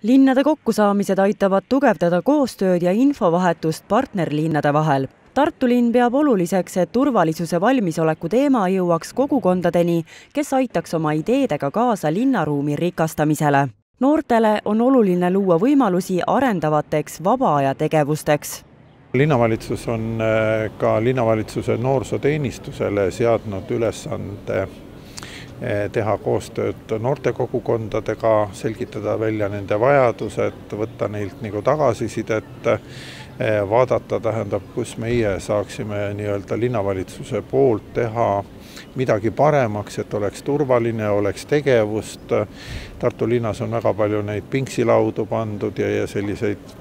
Linnade kokkusaamised aitavad tugevdada koostööd ja infovahetust partnerlinnade vahel. Tartu linn peab oluliseks, et turvalisuse valmisoleku teema jõuaks kogukondadeni, kes aitaks oma ideedega kaasa linnaruumi rikastamisele. Noortele on oluline luua võimalusi arendavateks vaba-aja tegevusteks. Linnavalitsus on ka linnavalitsuse noorsooteenistusele seadnud ülesande teha koostööd noortekogukondadega, selgitada välja nende vajadused, võtta neilt tagasisidet, vaadata, kus meie saaksime linnavalitsuse poolt teha midagi paremaks, et oleks turvaline, oleks tegevust. Tartu linnas on väga palju neid pingsilaudu pandud ja selliseid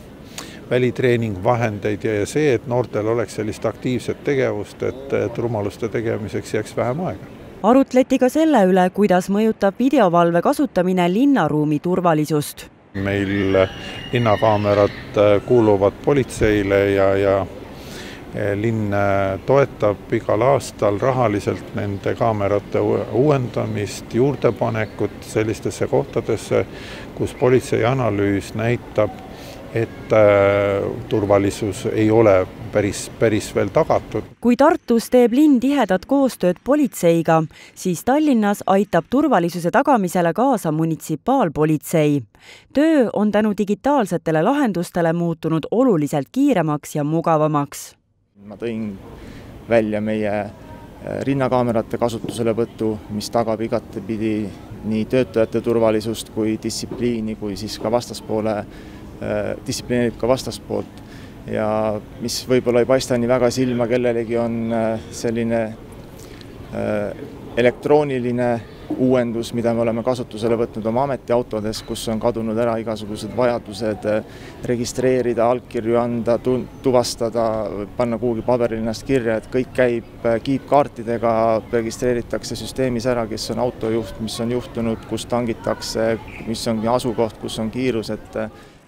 välitreeningvahendeid ja see, et noortel oleks sellist aktiivset tegevust, et rumaluste tegemiseks jääks vähem aega. Arutleti ka selle üle, kuidas mõjutab videovalve kasutamine linnaruumi turvalisust. Meil linnakaamerad kuuluvad politseile ja linn toetab igal aastal rahaliselt nende kaamerate uuendamist, juurdepanekut sellistesse kohtadesse, kus politsei analüüs näitab, et turvalisus ei ole päris veel tagatud. Kui Tartus teeb linn tihedat koostööd politseiga, siis Tallinnas aitab turvalisuse tagamisele kaasa munitsipaalpolitsei. Töö on tänu digitaalsetele lahendustele muutunud oluliselt kiiremaks ja mugavamaks. Ma tõin välja meie rinnakaamerate kasutuselevõttu, mis tagab igatepidi nii töötajate turvalisust kui distsipliini, kui siis ka distsiplineerib ka vastaspoolt. Ja mis võib-olla ei paista nii väga silma, kellelegi on selline elektrooniline uuendus, mida me oleme kasutusele võtnud oma ametiautodes, kus on kadunud ära igasugused vajadused registreerida, allkirju anda, tuvastada, panna kuhugi paberil ennast kirja, et kõik käib kiipkaartidega, registreeritakse süsteemis ära, kes on autojuht, mis on juhtunud, kus tangitakse, mis on asukoht, kus on kiirus, et